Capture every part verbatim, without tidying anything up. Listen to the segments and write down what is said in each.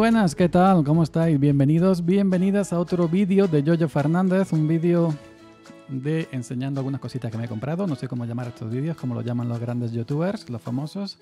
buenas, ¿qué tal? ¿Cómo estáis? Bienvenidos, bienvenidas a otro vídeo de Yoyo Fernández, un vídeo de enseñando algunas cositas que me he comprado. No sé cómo llamar estos vídeos, como lo llaman los grandes youtubers, los famosos.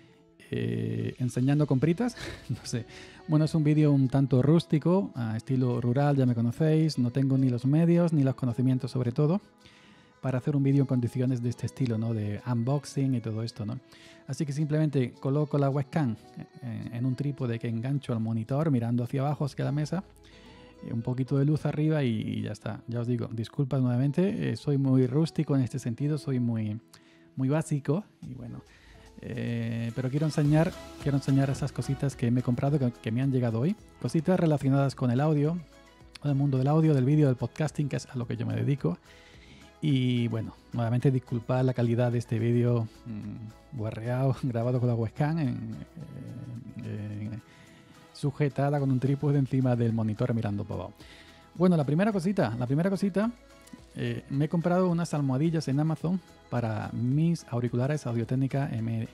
Eh, enseñando compritas, no sé. Bueno, es un vídeo un tanto rústico, a estilo rural, ya me conocéis. No tengo ni los medios ni los conocimientos sobre todo para hacer un vídeo en condiciones de este estilo, ¿no? De unboxing y todo esto, ¿no? Así que simplemente coloco la webcam en un trípode que engancho al monitor mirando hacia abajo, hacia la mesa, un poquito de luz arriba y ya está. Ya os digo, disculpas nuevamente, eh, soy muy rústico en este sentido, soy muy, muy básico y bueno, eh, pero quiero enseñar, quiero enseñar esas cositas que me he comprado, que, que me han llegado hoy, cositas relacionadas con el audio, con el mundo del audio, del vídeo, del podcasting, que es a lo que yo me dedico. Y bueno, nuevamente disculpad la calidad de este vídeo mmm, guarreado, grabado con la webcam, en, en, en, sujetada con un trípode encima del monitor mirando para abajo. Bueno, la primera cosita, la primera cosita, eh, me he comprado unas almohadillas en Amazon para mis auriculares Audio-Técnica M,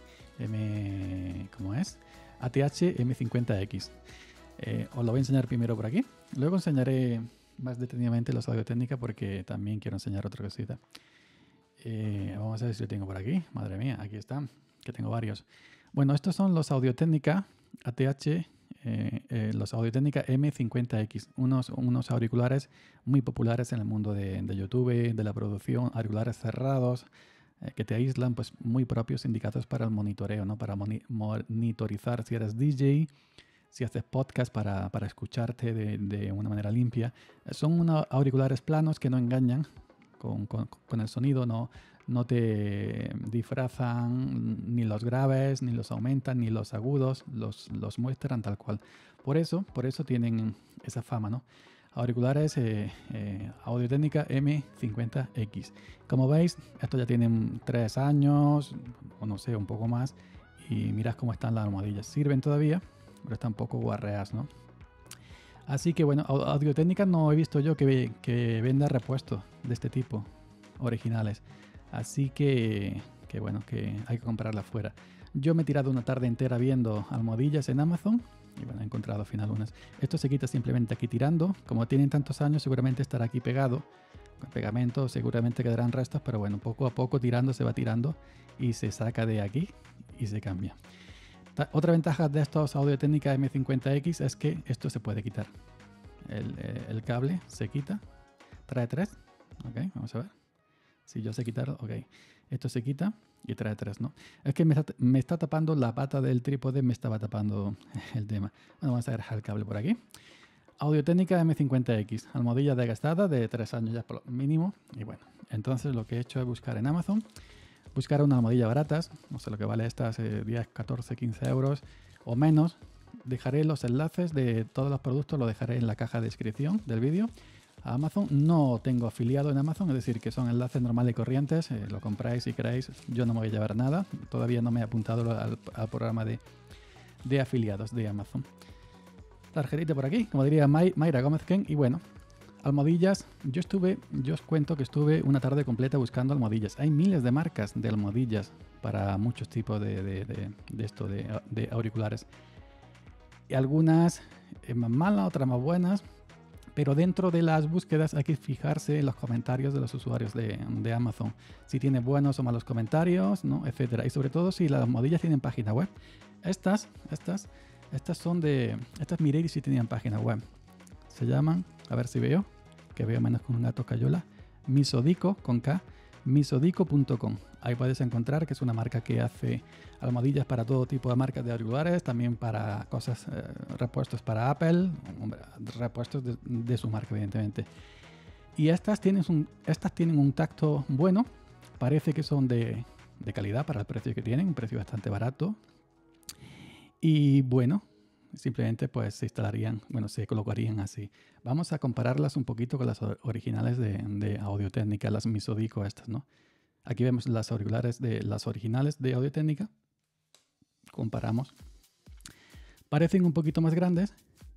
M, ¿cómo es? A T H M cincuenta X. Eh, os lo voy a enseñar primero por aquí, luego enseñaré más detenidamente los Audio-Técnica porque también quiero enseñar otra cosita. Eh, vamos a ver si lo tengo por aquí. Madre mía, aquí están, que tengo varios. Bueno, estos son los Audio-Técnica A T H, eh, eh, los Audio-Técnica M cincuenta X, unos, unos auriculares muy populares en el mundo de, de YouTube, de la producción, auriculares cerrados, eh, que te aíslan, pues muy propios, indicados para el monitoreo, ¿no? Para moni monitorizar si eres D J, si haces podcast para, para escucharte de, de una manera limpia. Son unos auriculares planos que no engañan con, con, con el sonido, no, no te disfrazan ni los graves, ni los aumentan, ni los agudos, los, los muestran tal cual. Por eso, por eso tienen esa fama, ¿no? Auriculares eh, eh, Audio-Técnica M cincuenta X. Como veis, estos ya tienen tres años, o no sé, un poco más, y mirad cómo están las almohadillas. Sirven todavía, pero están un poco guarreas, ¿no? Así que bueno, Audio-Técnica no he visto yo que, que venda repuestos de este tipo, originales. Así que, que bueno, que hay que comprarla fuera. Yo me he tirado una tarde entera viendo almohadillas en Amazon y bueno, he encontrado al final unas. Esto se quita simplemente aquí tirando. Como tienen tantos años, seguramente estará aquí pegado. Con pegamento seguramente quedarán restos, pero bueno, poco a poco tirando se va tirando y se saca de aquí y se cambia. Otra ventaja de estos Audio-Técnica M cincuenta X es que esto se puede quitar. El, el cable se quita. Trae tres. Ok, vamos a ver. Si yo sé quitarlo, ok. Esto se quita y trae tres, ¿no? Es que me está, me está tapando la pata del trípode, me estaba tapando el tema. Bueno, vamos a dejar el cable por aquí. Audio-Técnica M cincuenta X. Almohadilla desgastada de tres años ya por lo mínimo. Y bueno, entonces lo que he hecho es buscar en Amazon. Buscar una almohadilla baratas, no sé lo que vale estas, eh, diez, catorce, quince euros o menos. Dejaré los enlaces de todos los productos, lo dejaré en la caja de descripción del vídeo. A Amazon no tengo afiliado en Amazon, es decir, que son enlaces normales y corrientes, eh, lo compráis si queréis, yo no me voy a llevar nada, todavía no me he apuntado al, al programa de, de afiliados de Amazon. Tarjetita por aquí, como diría May, Mayra Gómez Ken, y bueno. Almohadillas, yo estuve, yo os cuento que estuve una tarde completa buscando almohadillas. Hay miles de marcas de almohadillas para muchos tipos de, de, de, de esto, de, de auriculares. Y algunas eh, más malas, otras más buenas, pero dentro de las búsquedas hay que fijarse en los comentarios de los usuarios de, de Amazon. Si tiene buenos o malos comentarios, ¿no? Etcétera. Y sobre todo si las almohadillas tienen página web. Estas, estas, estas son de, estas miré si tenían página web. Se llaman, a ver si veo, que veo menos con un gato cayola, Misodico, con K, misodico punto com. Ahí puedes encontrar que es una marca que hace almohadillas para todo tipo de marcas de auriculares, también para cosas, eh, repuestos para Apple, repuestos de, de su marca, evidentemente. Y estas tienen un, estas tienen un tacto bueno, parece que son de, de calidad para el precio que tienen, un precio bastante barato. Y bueno, simplemente pues se instalarían, bueno, se colocarían así. Vamos a compararlas un poquito con las originales de, de Audio-Técnica, las Misodico estas, ¿no? Aquí vemos las auriculares de las originales de Audio-Técnica. Comparamos. Parecen un poquito más grandes.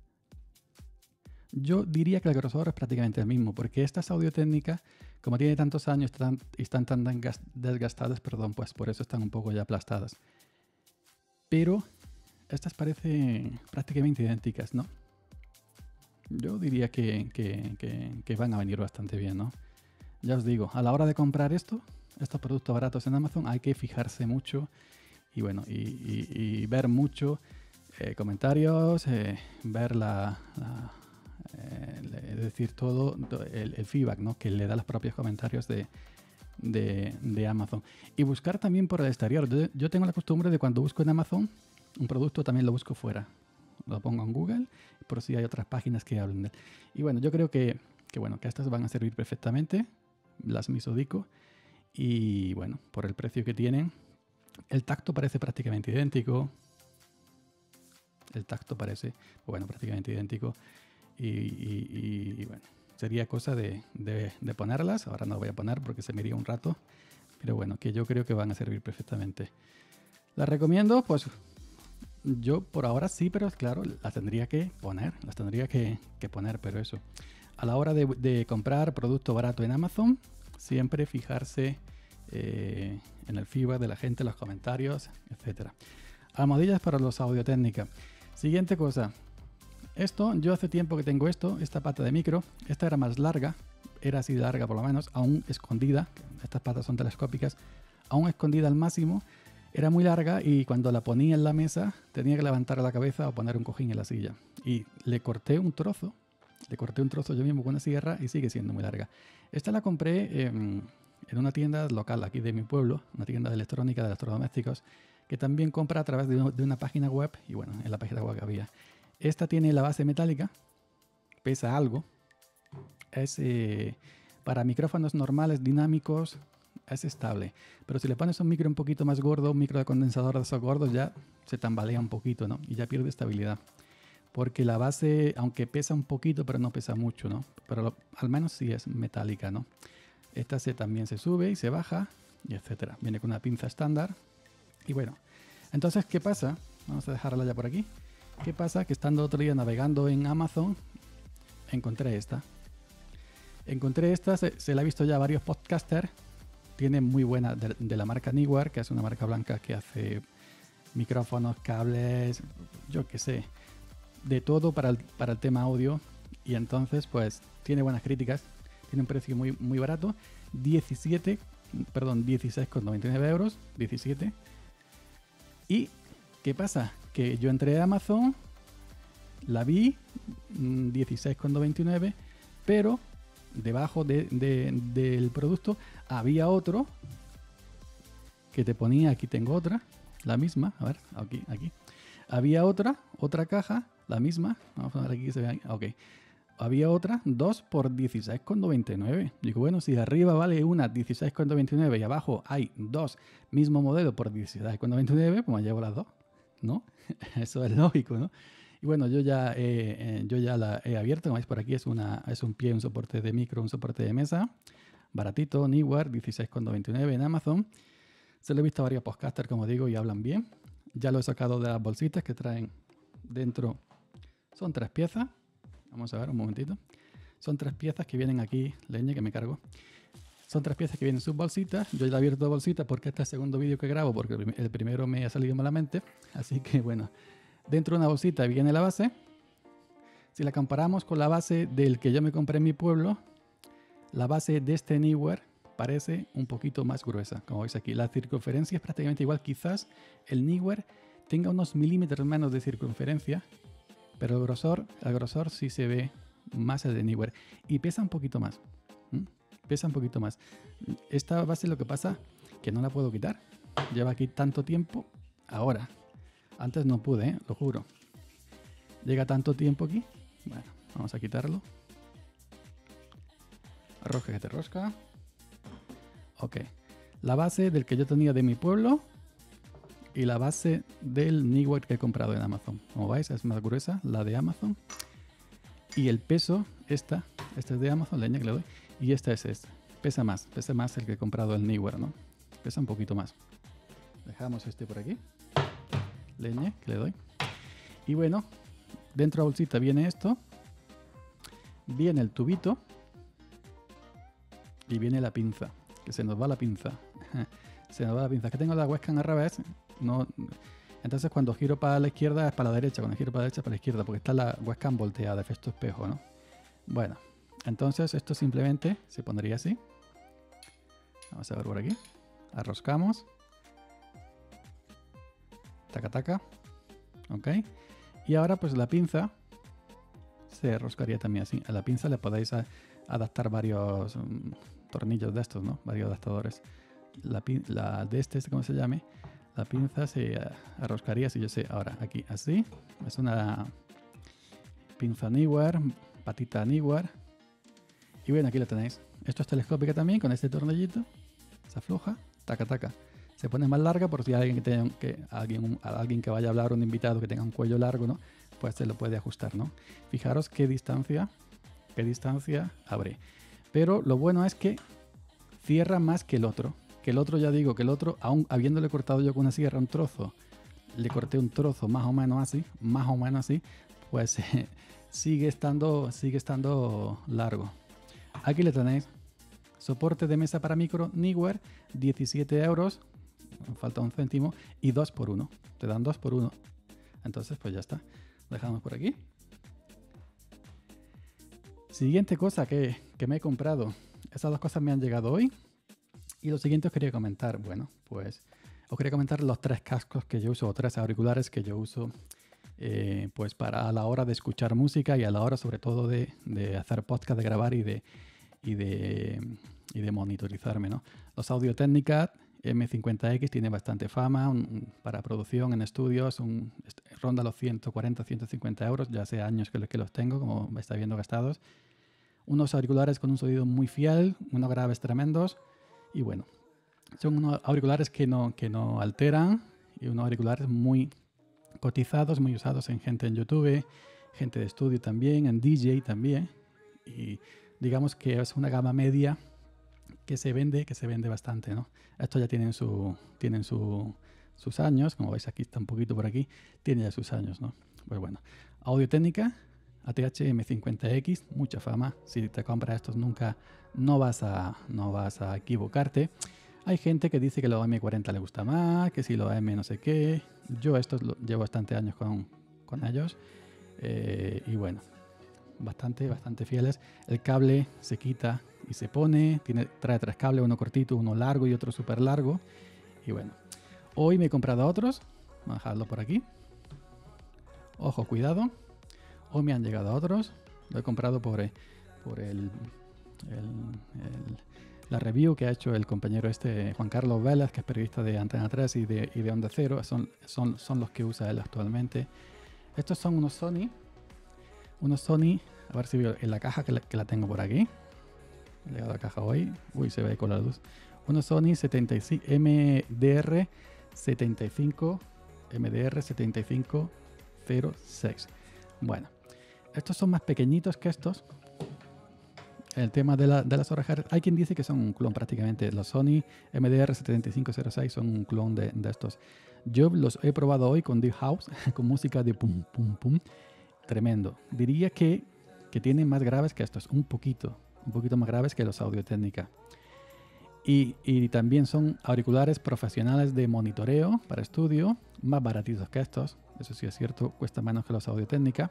Yo diría que el grosor es prácticamente el mismo, porque estas Audio-Técnica, como tiene tantos años están, están tan desgastadas, perdón, pues por eso están un poco ya aplastadas. Pero estas parecen prácticamente idénticas, ¿no? Yo diría que, que, que, que van a venir bastante bien, ¿no? Ya os digo, a la hora de comprar esto, estos productos baratos en Amazon, hay que fijarse mucho y bueno, y, y, y ver mucho eh, comentarios, eh, ver la, la eh, es decir, todo el, el feedback, ¿no? Que le da los propios comentarios de, de, de Amazon. Y buscar también por el exterior. Yo, yo tengo la costumbre de cuando busco en Amazon un producto, también lo busco fuera. Lo pongo en Google, por si hay otras páginas que hablen de él. Y bueno, yo creo que, que, bueno, que estas van a servir perfectamente, las Misodico. Y bueno, por el precio que tienen, el tacto parece prácticamente idéntico. El tacto parece, bueno, prácticamente idéntico. Y, y, y bueno, sería cosa de, de, de ponerlas. Ahora no lo voy a poner porque se me iría un rato. Pero bueno, que yo creo que van a servir perfectamente. ¿Las recomiendo? Pues yo por ahora sí, pero claro, las tendría que poner. Las tendría que, que poner, pero eso. A la hora de, de comprar producto barato en Amazon, siempre fijarse eh, en el feedback de la gente, los comentarios, etcétera. Almohadillas para los Audio-Técnica. Siguiente cosa. Esto, yo hace tiempo que tengo esto, esta pata de micro. Esta era más larga, era así larga por lo menos, aún escondida. Estas patas son telescópicas, aún escondida al máximo. Era muy larga y cuando la ponía en la mesa tenía que levantar la cabeza o poner un cojín en la silla. Y le corté un trozo, le corté un trozo yo mismo con una sierra y sigue siendo muy larga. Esta la compré en, en una tienda local aquí de mi pueblo, una tienda de electrónica, de electrodomésticos, que también compra a través de, de una página web y bueno, en la página web que había. Esta tiene la base metálica, pesa algo, es eh, para micrófonos normales, dinámicos, es estable, pero si le pones un micro un poquito más gordo, un micro de condensador de esos gordos, ya se tambalea un poquito, ¿no? Y ya pierde estabilidad, porque la base, aunque pesa un poquito, pero no pesa mucho, ¿no? Pero lo, al menos sí es metálica, ¿no? Esta se, también se sube y se baja, y etcétera. Viene con una pinza estándar, y bueno, entonces, ¿qué pasa? Vamos a dejarla ya por aquí. ¿Qué pasa? Que estando otro día navegando en Amazon, encontré esta. Encontré esta, se, se la he visto ya a varios podcasters. Tiene muy buena, de, de la marca Neewer, que es una marca blanca que hace micrófonos, cables, yo qué sé, de todo para el, para el tema audio. Y entonces, pues, tiene buenas críticas. Tiene un precio muy, muy barato. diecisiete, perdón, dieciséis con noventa y nueve euros. diecisiete. Y, ¿qué pasa? Que yo entré a Amazon, la vi, dieciséis con noventa y nueve, pero debajo de, de, del producto había otro que te ponía, aquí tengo otra, la misma, a ver, aquí, aquí. Había otra, otra caja, la misma, vamos a ver aquí que se ve, ok. Había otra, dos por dieciséis con noventa y nueve. Digo, bueno, si arriba vale una dieciséis con noventa y nueve y abajo hay dos, mismo modelo por dieciséis con noventa y nueve, pues me llevo las dos, ¿no? Eso es lógico, ¿no? Y bueno, yo ya, eh, eh, yo ya la he abierto, como veis por aquí, es, una, es un pie, un soporte de micro, un soporte de mesa, baratito, Neewer, dieciséis con noventa y nueve en Amazon. Se lo he visto a varios podcasters, como digo, y hablan bien. Ya lo he sacado de las bolsitas que traen dentro. Son tres piezas. Vamos a ver un momentito. Son tres piezas que vienen aquí, leña que me cargo. Son tres piezas que vienen en sus bolsitas. Yo ya he abierto bolsitas porque este es el segundo vídeo que grabo, porque el primero me ha salido malamente. Así que bueno, dentro de una bolsita viene la base. Si la comparamos con la base del que yo me compré en mi pueblo, la base de este Neewer parece un poquito más gruesa, como veis aquí. La circunferencia es prácticamente igual. Quizás el Neewer tenga unos milímetros menos de circunferencia, pero el grosor, el grosor sí se ve más el de Neewer. Y pesa un poquito más. ¿Mm? Pesa un poquito más. Esta base, lo que pasa que no la puedo quitar. Lleva aquí tanto tiempo. Ahora. Antes no pude, ¿eh? Lo juro. Llega tanto tiempo aquí. Bueno, vamos a quitarlo. Rosca que te rosca. Ok. La base del que yo tenía de mi pueblo y la base del Neewer que he comprado en Amazon. Como veis, es más gruesa la de Amazon. Y el peso, esta, esta es de Amazon, leña que le doy. Y esta es esta. Pesa más, pesa más el que he comprado el Neewer, ¿no? Pesa un poquito más. Dejamos este por aquí. Leña que le doy. Y bueno, dentro de la bolsita viene esto. Viene el tubito. Y viene la pinza. Que se nos va la pinza. Se nos va la pinza. Que tengo la webcam al revés. No, Entonces cuando giro para la izquierda es para la derecha, cuando giro para la derecha es para la izquierda, porque está la webcam volteada, efecto espejo, ¿no? Bueno, entonces esto simplemente se pondría así. Vamos a ver por aquí. Arroscamos. Taca, taca. Ok. Y ahora pues la pinza se arroscaría también así. A la pinza le podéis a, adaptar varios um, tornillos de estos, ¿no? Varios adaptadores. La, la de este, este, ¿cómo se llame? La pinza se arroscaría, si yo sé, ahora aquí así. Es una pinza Neewer, patita Neewer. Y bueno, aquí lo tenéis. Esto es telescópica también, con este tornillito. Se afloja, taca, taca. Se pone más larga por si alguien que tenga que, alguien, alguien que vaya a hablar, un invitado que tenga un cuello largo, ¿no? Pues se lo puede ajustar, ¿no? Fijaros qué distancia, qué distancia abre. Pero lo bueno es que cierra más que el otro. Que el otro, ya digo, que el otro, aún habiéndole cortado yo con una sierra un trozo, le corté un trozo más o menos así, más o menos así, pues eh, sigue estando, sigue estando largo. Aquí le tenéis. Soporte de mesa para micro Neewer, diecisiete euros, falta un céntimo, y dos por uno. Te dan dos por uno. Entonces, pues ya está. Lo dejamos por aquí. Siguiente cosa que, que me he comprado. Esas dos cosas me han llegado hoy. Y lo siguiente os quería comentar. Bueno, pues os quería comentar los tres cascos que yo uso, o tres auriculares que yo uso, eh, pues para a la hora de escuchar música y a la hora sobre todo de, de hacer podcast, de grabar y de... y de, y de monitorizarme, ¿no? Los Audio-Technica M cincuenta X tiene bastante fama un, un, para producción en estudios, un, ronda los ciento cuarenta a ciento cincuenta euros, ya hace años que, que los tengo, como me está viendo gastados. Unos auriculares con un sonido muy fiel, unos graves tremendos, y bueno, son unos auriculares que no, que no alteran, y unos auriculares muy cotizados, muy usados en gente en YouTube, gente de estudio también, en D J también, y digamos que es una gama media que se vende, que se vende bastante, ¿no? Estos ya tienen, su, tienen su, sus años, como veis aquí está un poquito por aquí, tiene ya sus años, ¿no? Pues bueno, Audio-Technica, A T H M cincuenta X, mucha fama. Si te compras estos nunca, no vas a, no vas a equivocarte. Hay gente que dice que los M cuarenta le gusta más, que si los M no sé qué. Yo estos lo, llevo bastante años con, con ellos. Eh, y bueno, bastante, bastante fieles. El cable se quita y se pone. Tiene, trae tres cables, uno cortito, uno largo y otro súper largo. Y bueno, hoy me he comprado otros. Vamos a dejarlo por aquí. Ojo, cuidado. Hoy me han llegado otros. Lo he comprado por, por el, el, el, la review que ha hecho el compañero este, Juan Carlos Vélez, que es periodista de Antena tres y de, y de Onda Cero. Son, son, son los que usa él actualmente. Estos son unos Sony. Unos Sony, a ver si veo en la caja que la, que la tengo por aquí. He llegado a la caja hoy. Uy, se ve con la luz. Unos Sony setenta y cinco, M D R setenta y cinco, M D R setenta y cinco cero seis. Bueno, estos son más pequeñitos que estos. El tema de, la, de las orejas, hay quien dice que son un clon prácticamente. Los Sony M D R setenta y cinco cero seis son un clon de, de estos. Yo los he probado hoy con Deep House, con música de pum, pum, pum. Tremendo. Diría que, que tienen más graves que estos, un poquito, un poquito más graves que los Audio-Technica. Y, y también son auriculares profesionales de monitoreo para estudio, más baratitos que estos. Eso sí es cierto, cuesta menos que los Audio-Technica.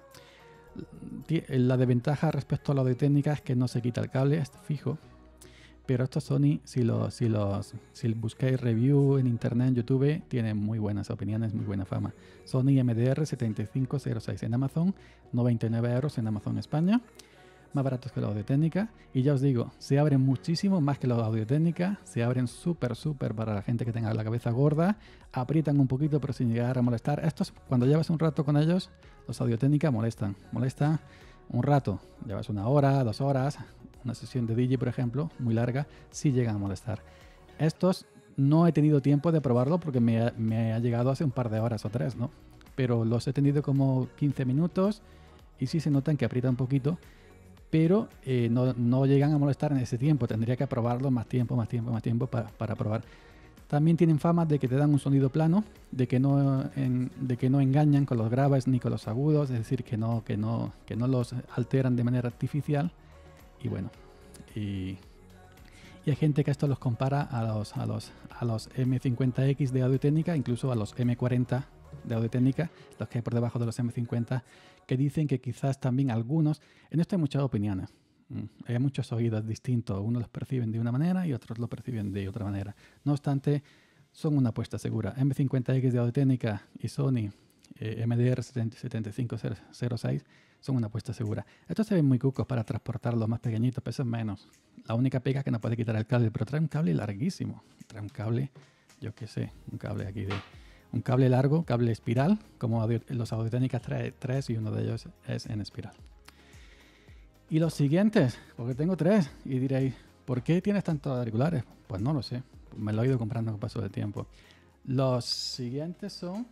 La desventaja respecto a la Audio-Technica es que no se quita el cable, es fijo. Pero estos Sony, si los, si los si buscáis review en internet, en YouTube, tienen muy buenas opiniones, muy buena fama. Sony M D R setenta y cinco cero seis en Amazon, noventa y nueve euros en Amazon España. Más baratos que los Audio-Technica. Y ya os digo, se abren muchísimo más que los Audio-Technica. Se abren súper, súper para la gente que tenga la cabeza gorda. Aprietan un poquito, pero sin llegar a molestar. Estos, cuando llevas un rato con ellos, los Audio-Technica molestan. Molestan un rato. Llevas una hora, dos horas. Una sesión de D J, por ejemplo, muy larga, sí llegan a molestar. Estos no he tenido tiempo de probarlo porque me ha, me ha llegado hace un par de horas o tres, ¿no? Pero los he tenido como quince minutos y sí se notan que aprieta un poquito. Pero eh, no, no llegan a molestar en ese tiempo. Tendría que probarlo más tiempo, más tiempo, más tiempo para, para probar. También tienen fama de que te dan un sonido plano, de que no, en, de que no engañan con los graves ni con los agudos, es decir, que no, que no, que no los alteran de manera artificial. Y bueno, y, y hay gente que esto los compara a los, a los, a los M cincuenta X de Audio-Technica, incluso a los M cuarenta de Audio-Técnica, los que hay por debajo de los eme cincuenta, que dicen que quizás también algunos, en esto hay muchas opiniones, mm, hay muchos oídos distintos, unos los perciben de una manera y otros lo perciben de otra manera. No obstante, son una apuesta segura. eme cincuenta equis de Audio-Técnica y Sony eh, eme de erre setenta y cinco cero seis son una apuesta segura. Estos se ven muy cucos para transportarlos más pequeñitos, pesan menos. La única pega es que no puede quitar el cable, pero trae un cable larguísimo. Trae un cable, yo qué sé, un cable aquí de... Un cable largo, cable espiral, como audio, los Audio-Técnica trae tres y uno de ellos es en espiral. Y los siguientes, porque tengo tres, y diréis, ¿por qué tienes tantos auriculares? Pues no lo sé, me lo he ido comprando con el paso del tiempo. Los siguientes son...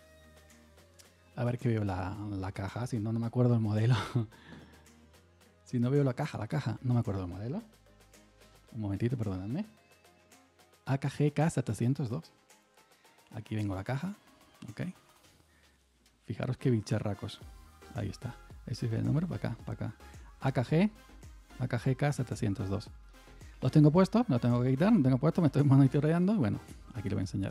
A ver que veo la, la caja, si no, no me acuerdo el modelo. Si no veo la caja, la caja, no me acuerdo el modelo. Un momentito, perdonadme. A K G K setecientos dos. Aquí vengo la caja, ok. Fijaros qué bicharracos. Ahí está. Ese es el número, para acá, para acá. A K G, A K G K setecientos dos. Los tengo puestos, no los tengo que quitar, los tengo puestos, me estoy monitoreando. Bueno, aquí lo voy a enseñar.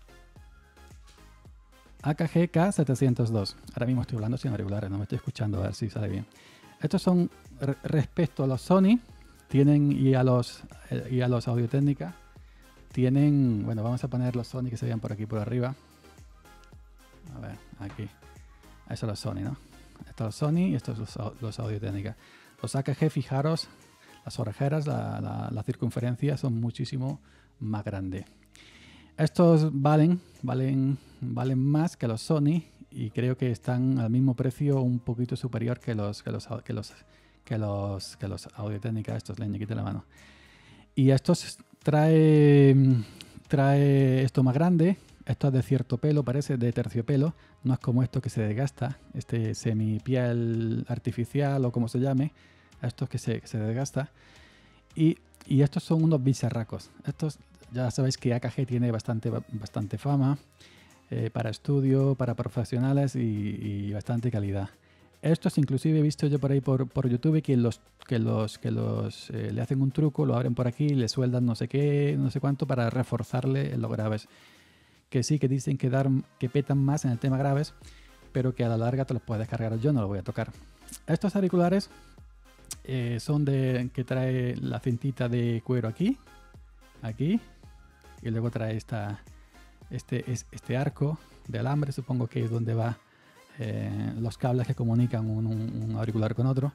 A K G K setecientos dos. Ahora mismo estoy hablando sin auriculares, no me estoy escuchando, a ver si sale bien. Estos son re respecto a los Sony, tienen y a los, eh, y a los Audio-Técnica. Tienen, bueno, vamos a poner los Sony que se vean por aquí por arriba. A ver, aquí. Eso son los Sony, ¿no? Estos los Sony y estos los, los Audio-Técnica. Los A K G, fijaros, las orejeras, la, la, la circunferencia son muchísimo más grandes. Estos valen, valen, valen más que los Sony y creo que están al mismo precio, un poquito superior que los, que los, que los, que los, que los Audio-Técnica. Estos, le quité la mano. Y estos trae, trae esto más grande. Esto es de cierto pelo, parece de terciopelo. No es como esto que se desgasta, este semi-piel artificial o como se llame. Estos que se, que se desgasta. Y, y estos son unos bicharracos. Estos ya sabéis que A K G tiene bastante, bastante fama eh, para estudio, para profesionales y, y bastante calidad. Estos inclusive he visto yo por ahí por, por YouTube que los que los que los eh, le hacen un truco, lo abren por aquí, le sueldan no sé qué, no sé cuánto para reforzarle en los graves. Que sí, que dicen que, dar, que petan más en el tema graves, pero que a la larga te los puedes cargar. Yo no lo voy a tocar. Estos auriculares eh, son de que trae la cintita de cuero aquí, aquí, y luego trae esta, este, este arco de alambre, supongo que es donde va eh, los cables que comunican un, un, un auricular con otro.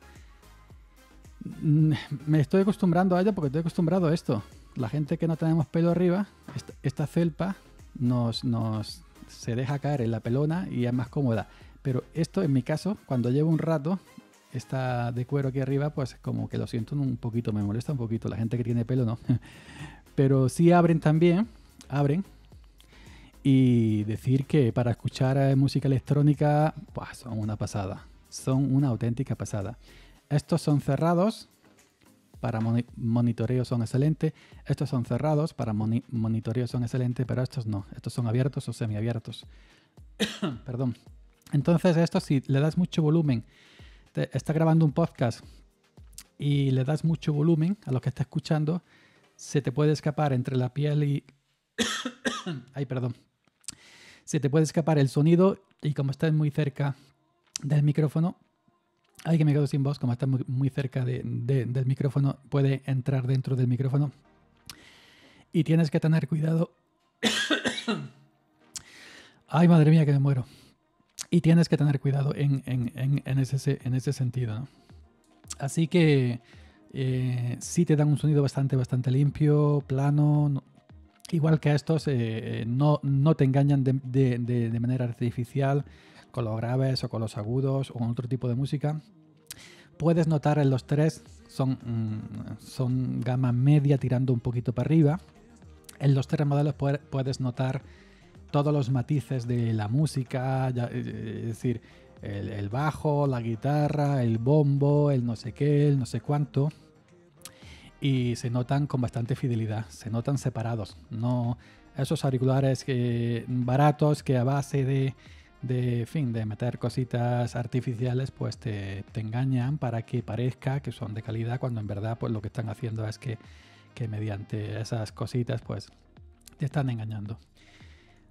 Me estoy acostumbrando a ello porque estoy acostumbrado a esto. La gente que no tenemos pelo arriba, esta, esta felpa nos, nos se deja caer en la pelona y es más cómoda. Pero esto en mi caso, cuando llevo un rato, esta de cuero aquí arriba, pues como que lo siento un poquito, me molesta un poquito. La gente que tiene pelo no. Pero sí abren también, abren. Y decir que para escuchar música electrónica, pues son una pasada. Son una auténtica pasada. Estos son cerrados, para moni monitoreo son excelentes. Estos son cerrados, para moni monitoreo son excelentes, pero estos no. Estos son abiertos o semiabiertos. Perdón. Entonces estos, si le das mucho volumen, te está grabando un podcast y le das mucho volumen a lo que está escuchando, se te puede escapar entre la piel y... Ay, perdón. Se te puede escapar el sonido y como estás muy cerca del micrófono, ay que me quedo sin voz, como estás muy, muy cerca de, de, del micrófono, puede entrar dentro del micrófono y tienes que tener cuidado. Ay, madre mía, que me muero. Y tienes que tener cuidado en, en, en, en, ese, en ese sentido, ¿no? Así que eh, sí te dan un sonido bastante, bastante limpio, plano. No, igual que estos, eh, no, no te engañan de, de, de, de manera artificial con los graves o con los agudos o con otro tipo de música. Puedes notar en los tres, son, mm, son gama media tirando un poquito para arriba. En los tres modelos puedes notar todos los matices de la música, ya, es decir, el, el bajo, la guitarra, el bombo, el no sé qué, el no sé cuánto. Y se notan con bastante fidelidad, se notan separados. No esos auriculares que, baratos que a base de, de, fin, de meter cositas artificiales pues te, te engañan para que parezca que son de calidad, cuando en verdad pues lo que están haciendo es que, que mediante esas cositas pues te están engañando.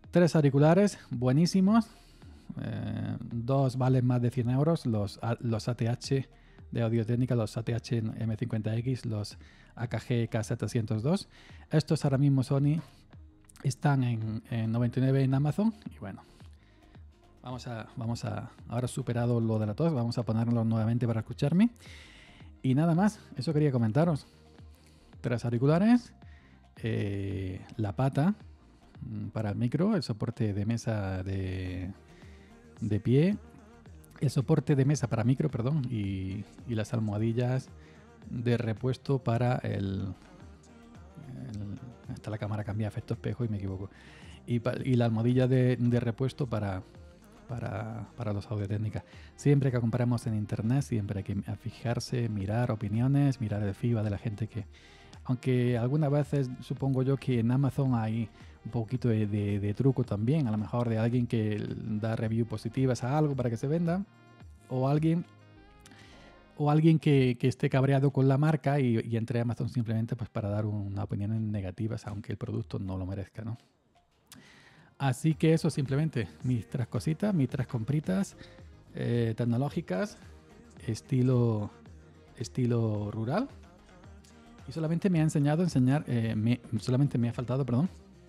Tres auriculares buenísimos. Eh, dos valen más de cien euros. Los, los A T H de Audio-Técnica, los A T H M cincuenta X, los A K G K setecientos dos. Estos ahora mismo Sony están en, en noventa y nueve en Amazon. Y bueno, vamos a, vamos a, ahora superado lo de la tos, vamos a ponerlos nuevamente para escucharme. Y nada más, eso quería comentaros. Tres auriculares, eh, la pata para el micro, el soporte de mesa de, de pie, el soporte de mesa para micro, perdón, y, y las almohadillas de repuesto para el, el... Hasta la cámara cambia efecto espejo y me equivoco. Y, y la almohadilla de, de repuesto para... Para, para los Audio-Técnica. Siempre que compramos en internet, siempre hay que fijarse, mirar opiniones, mirar el feedback de la gente que, aunque algunas veces supongo yo que en Amazon hay un poquito de, de, de truco también, a lo mejor de alguien que da review positivas a algo para que se venda, o alguien o alguien que, que esté cabreado con la marca y, y entre Amazon simplemente pues para dar una opinión negativa, aunque el producto no lo merezca, ¿no? Así que eso simplemente, mis tres cositas, mis tres compritas eh, tecnológicas, estilo, estilo rural. Y solamente me ha enseñado a enseñar, eh, me, solamente me ha faltado, perdón.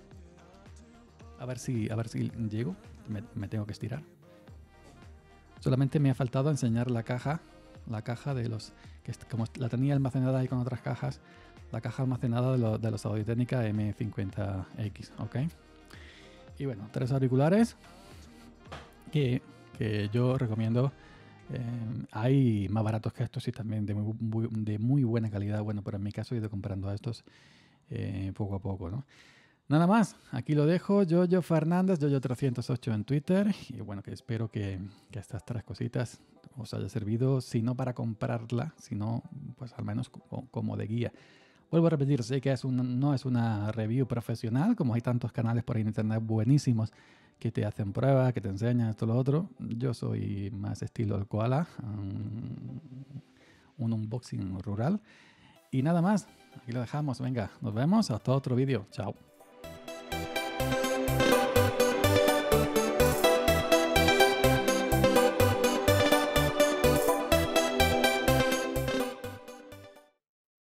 A ver si, a ver si llego, me, me tengo que estirar. Solamente me ha faltado enseñar la caja, la caja de los, que como la tenía almacenada ahí con otras cajas, la caja almacenada de, lo, de los Audio-Técnica M cincuenta X, ¿ok? Y bueno, tres auriculares que, que yo recomiendo. Eh, hay más baratos que estos y también de muy, muy, de muy buena calidad. Bueno, pero en mi caso he ido comprando estos eh, poco a poco, ¿no? Nada más, aquí lo dejo. Yoyo Fernández, Yoyo trescientos ocho en Twitter. Y bueno, que espero que, que estas tres cositas os haya servido, si no para comprarla, sino pues al menos como, como de guía. Vuelvo a repetir, sé que es un, no es una review profesional, como hay tantos canales por internet buenísimos que te hacen pruebas, que te enseñan esto y lo otro. Yo soy más estilo el koala, un, un unboxing rural. Y nada más, aquí lo dejamos. Venga, nos vemos hasta otro vídeo. Chao.